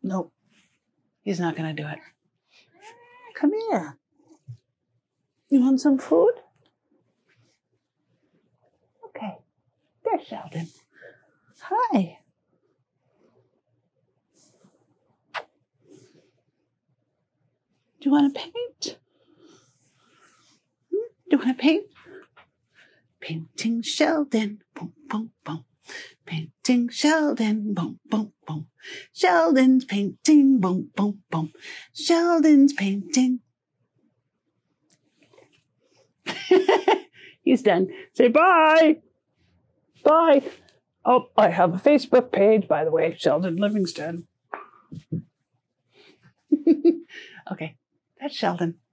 Nope. He's not going to do it. Come here. You want some food? Okay. There's Sheldon. Hi. Do you want to paint? Do you want to paint? Painting Sheldon. Boom, boom, boom. Painting Sheldon. Boom, boom, boom. Sheldon's painting. Boom, boom, boom. Sheldon's painting. He's done. Say bye. Bye. Oh, I have a Facebook page, by the way, Sheldon Livingston. Okay, that's Sheldon.